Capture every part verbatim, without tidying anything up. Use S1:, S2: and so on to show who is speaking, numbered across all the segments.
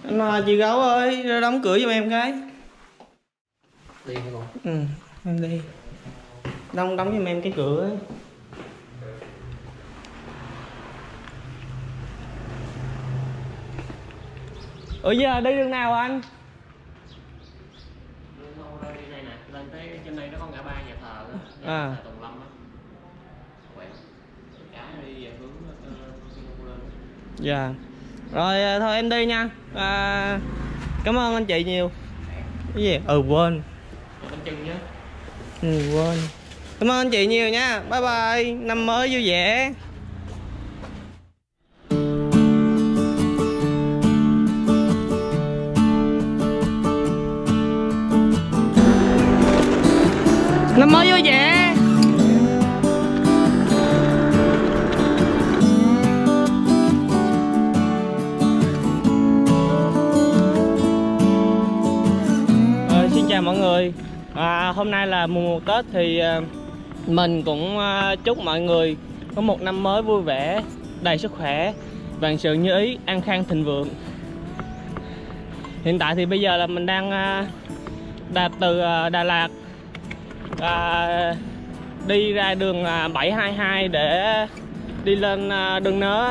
S1: Mà chị Gấu ơi, ra đóng cửa giùm em cái.
S2: Đi hả con?
S1: Ừ, em đi. Đóng đóng giùm em cái cửa ấy. Ủa giờ đi đường nào anh?
S2: Đi này nè, lên tới trên đây nó có ngã ba nhà thờ đó.
S1: À.
S2: Nhà thờ Tùng Lâm á. Quẹo. Cá đi về hướng lên.
S1: Dạ. Rồi thôi em đi nha. À, cảm ơn anh chị nhiều. Cái gì? Ừ quên.
S2: Bánh chưng nhá.
S1: Ừ quên. Cảm ơn anh chị nhiều nha. Bye bye. Năm mới vui vẻ. Năm mới vui vẻ. À, xin chào mọi người. À, hôm nay là mùng một Tết thì à, mình cũng à, chúc mọi người có một năm mới vui vẻ, đầy sức khỏe, vạn sự như ý, an khang thịnh vượng. Hiện tại thì bây giờ là mình đang à, đạp từ à, Đà Lạt à, đi ra đường à, bảy hai hai để đi lên à, đường Nớ.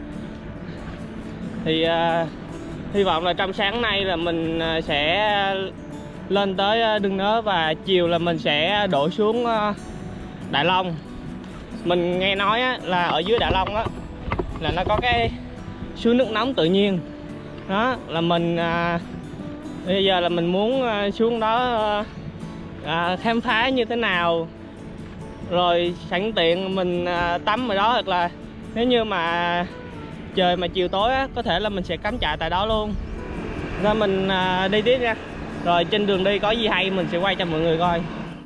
S1: Thì à, hy vọng là trong sáng nay là mình à, sẽ lên tới đường Nớ và chiều là mình sẽ đổ xuống Đại Long. Mình nghe nói á, là ở dưới Đại Long á, là nó có cái suối nước nóng tự nhiên. Đó là mình à, bây giờ là mình muốn à, xuống đó à, khám phá như thế nào, rồi sẵn tiện mình à, tắm ở đó, hoặc là nếu như mà trời mà chiều tối á, có thể là mình sẽ cắm trại tại đó luôn. Nên mình à, đi tiếp nha. Rồi trên đường đi có gì hay mình sẽ quay cho mọi người coi.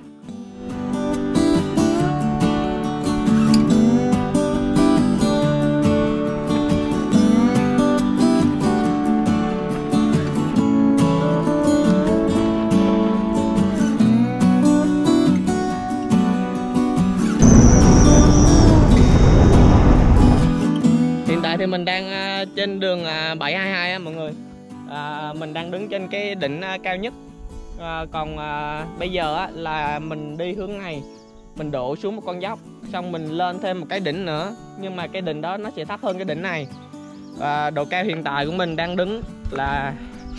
S1: Hiện tại thì mình đang trên đường bảy hai hai á mọi người. À, mình đang đứng trên cái đỉnh cao nhất. À, còn à, bây giờ á, là mình đi hướng này, mình đổ xuống một con dốc, xong mình lên thêm một cái đỉnh nữa, nhưng mà cái đỉnh đó nó sẽ thấp hơn cái đỉnh này. À, độ cao hiện tại của mình đang đứng là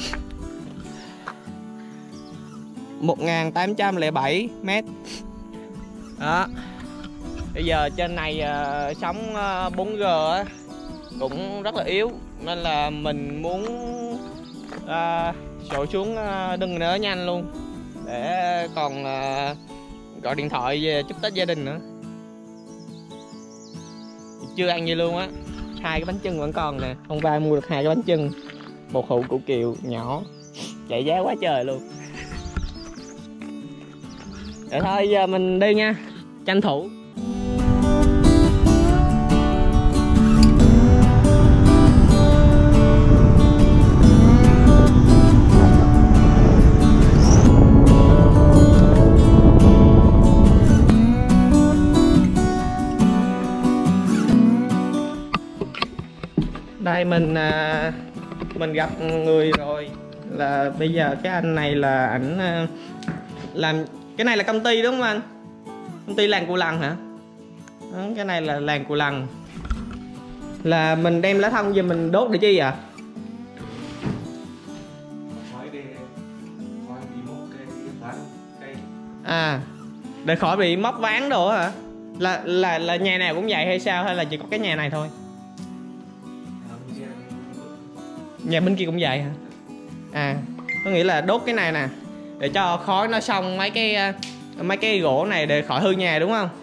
S1: một nghìn tám trăm lẻ bảy mét. Đó. Bây giờ trên này à, sóng à, bốn G á, cũng rất là yếu, nên là mình muốn à, sổ xuống đừng nỡ nhanh luôn để còn à, gọi điện thoại về chúc Tết gia đình nữa. Chưa ăn gì luôn á. Hai cái bánh chưng vẫn còn nè. Hôm qua mua được hai cái bánh chưng, một hũ củ kiệu nhỏ, chạy giá quá trời luôn. Để thôi giờ mình đi nha, tranh thủ. Đây mình à, mình gặp người rồi. Là bây giờ cái anh này là ảnh à, làm cái này là công ty đúng không anh? Công ty làng Cù Lần hả? Đó, cái này là làng Cù Lần. Là mình đem lá thông về mình đốt để chi vậy? À, để khỏi bị móc ván đồ hả? Là là là nhà nào cũng vậy hay sao, hay là chỉ có cái nhà này thôi? Nhà bên kia cũng vậy hả? À, có nghĩa là đốt cái này nè để cho khói nó xong mấy cái mấy cái gỗ này để khỏi hư nhà đúng không?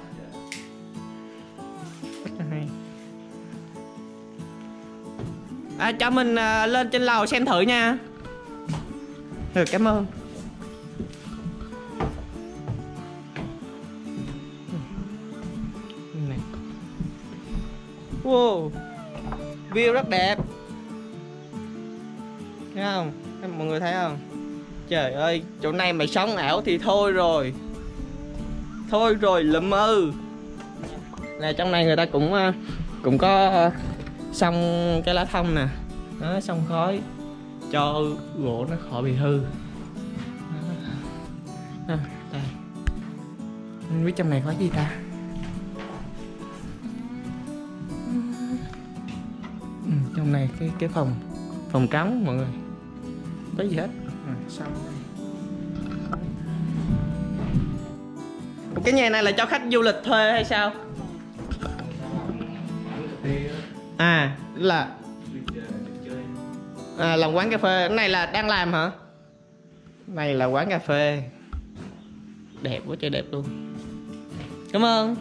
S1: À, cho mình à, lên trên lầu xem thử nha. Ừ, cảm ơn. Wow, view rất đẹp. Thấy không? Mọi người thấy không? Trời ơi, chỗ này mày sống ảo thì thôi rồi. Thôi rồi lụm ư. Nè, trong này người ta cũng cũng có xong cái lá thông nè. Đó, xong khói. cho gỗ nó khỏi bị hư. À, đây. Không biết trong này có gì ta. Ừ, trong này cái cái phòng phòng trống mọi người, có gì hết. À, xong đây. Cái nhà này là cho khách du lịch thuê hay sao? À là à, làm quán cà phê. Cái này là đang làm hả? Này là quán cà phê. Đẹp quá trời đẹp luôn. Cảm ơn.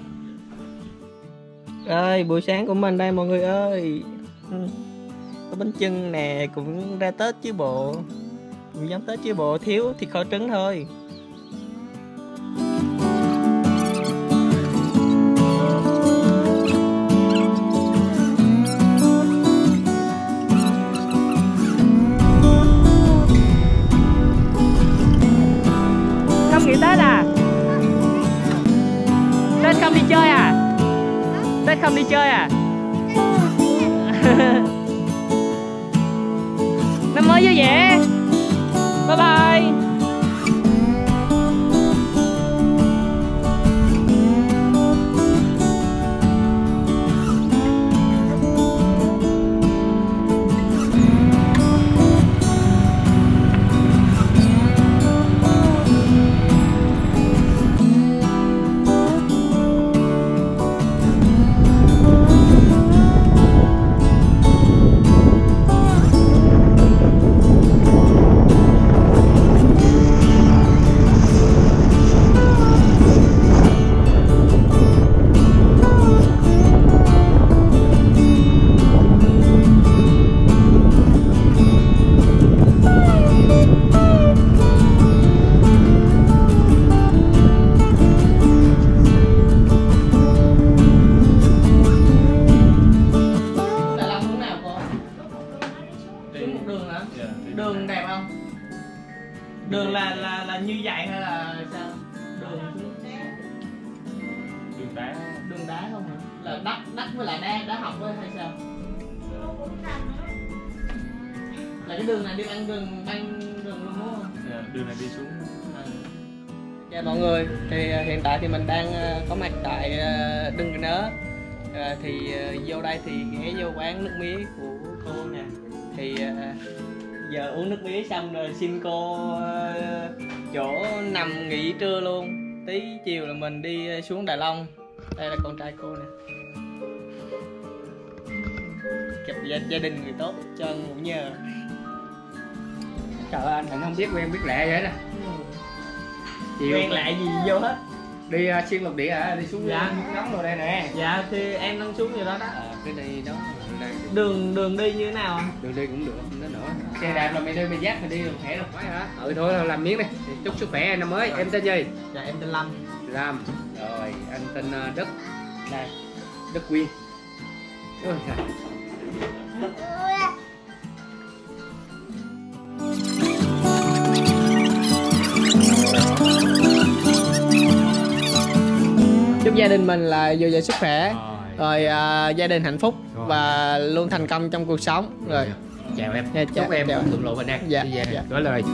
S1: Ơi, buổi sáng của mình đây mọi người ơi. Có bánh chưng nè, cũng ra Tết chứ bộ. Cũng giống Tết chứ bộ, thiếu thịt kho trứng thôi. Không nghỉ Tết à? Tết không đi chơi à? Tết không đi chơi à? Năm mới vui vẻ. Bye bye. Đường đẹp không? Đường là là là như vậy hay là sao? Đường đường đá, đường đá không hả? Là đất đất với lại đá đá học với hay sao? Là cái đường này đi ăn rừng ăn rừng luôn đúng không? Yeah, đường này đi xuống. Dạ mọi người, thì hiện tại thì mình đang có mặt tại Đưng Cái Nớ. À, thì vô đây thì ghé vô quán nước mía của cô nè. Thì giờ uống nước mía xong rồi xin cô chỗ nằm nghỉ trưa luôn. Tí chiều là mình đi xuống Đài Long. Đây là con trai cô nè. Gặp gia, gia đình người tốt cho ngủ nhờ.
S3: Trời ơi, anh cũng không biết quen biết lẹ vậy nè.
S1: Chiều quen lẹ gì vô hết.
S3: Đi uh, xuyên lục địa à, đi xuống
S1: dạ.
S3: nước nóng rồi đây nè.
S1: Dạ thì em đang xuống gì đó đó.
S3: À, cái đi đó đang...
S1: Đường đường đi như thế nào anh?
S3: Đường đi cũng được, không đến nữa. Xe đạp là mày đi mày dắt mày đi được khỏe đâu phải hả? Ừ thôi làm miếng đi. Chúc sức khỏe em năm mới. Rồi. Em tên gì?
S1: Dạ em tên Lâm.
S3: Lâm. Rồi anh tên uh, Đức. Đây. Đức Quyên. Ôi trời. Chúc gia đình mình là dồi dào sức khỏe, rồi, rồi à, gia đình hạnh phúc rồi. Và luôn thành công trong cuộc sống. Rồi, rồi. Chào em,
S1: dạ,
S3: chúc em
S1: chào.
S3: thuận lộ bình an.
S1: Dạ,
S3: dạ.
S1: dạ.
S3: Nói lời.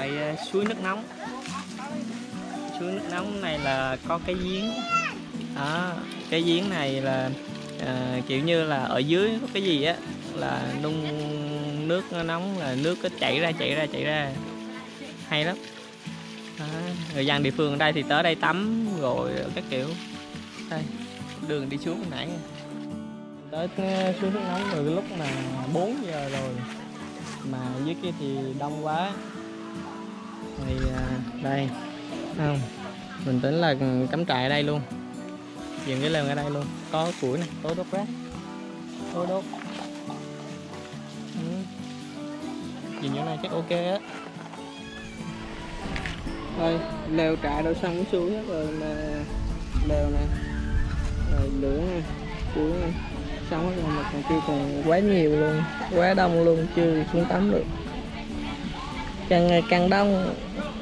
S1: loại suối nước nóng. Suối nước nóng này là có cái giếng đó, cái giếng này là à, kiểu như là ở dưới có cái gì á là nung nước nóng, là nước cứ chảy ra chảy ra chảy ra, hay lắm đó. Người dân địa phương ở đây thì tới đây tắm rồi các kiểu. Đây đường đi xuống hồi nãy tới suối nước nóng từ lúc mà bốn giờ rồi mà dưới kia thì đông quá. Thì à, đây không, mình tính là cắm trại ở đây luôn, dựng cái lều ở đây luôn, có củi này, có đốt rác, có đốt. Ừ. Nhìn chỗ này chắc ok á. Thôi lều trại đâu xong xuống hết rồi mà, lều nè, rồi lửa nè, củi nè, xong hết rồi mà còn chưa, còn quá nhiều luôn, quá đông luôn, chưa xuống tắm được, càng ngày càng đông.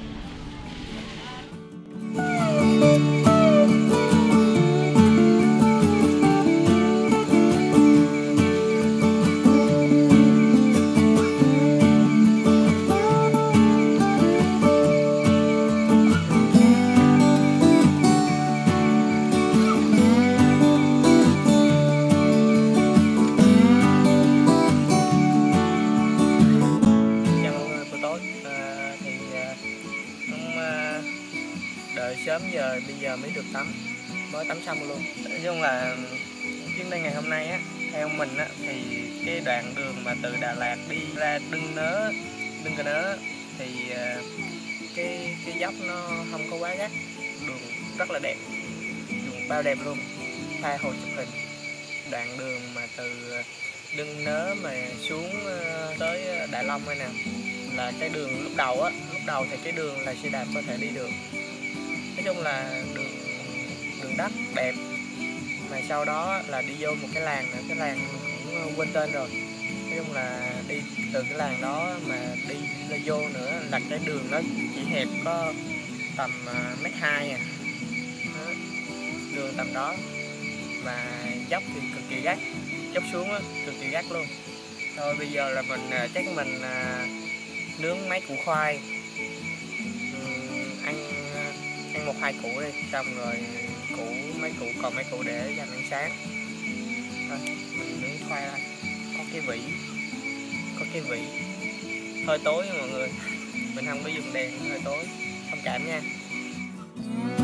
S1: Đợi sớm giờ bây giờ mới được tắm, mới tắm xong luôn. Nói chung là chuyến đi ngày hôm nay á, theo mình á thì cái đoạn đường mà từ Đà Lạt đi ra Đưng Nớ, Đưng Cà Nớ thì cái cái dốc nó không có quá gắt, đường rất là đẹp, đường bao đẹp luôn, tha hồ chụp hình. Đoạn đường mà từ Đưng Nớ mà xuống tới Đại Long hay nào là cái đường lúc đầu á, lúc đầu thì cái đường là xe đạp có thể đi được. Nói chung là đường đường đất đẹp, mà sau đó là đi vô một cái làng nữa, cái làng cũng quên tên rồi. Nói chung là đi từ cái làng đó mà đi lên vô nữa là cái đường nó chỉ hẹp có tầm mét hai à, đó. Đường tầm đó mà dốc thì cực kỳ gắt, dốc xuống á cực kỳ gắt luôn. Thôi bây giờ là mình chắc mình nướng mấy củ khoai, ăn ăn một hai củ đi, xong rồi củ mấy củ còn mấy củ để dành ăn sáng. Thôi mình nướng khoai thôi, có cái vị, có cái vị hơi tối nha mọi người, mình không có dùng đèn hơi tối, thông cảm nha.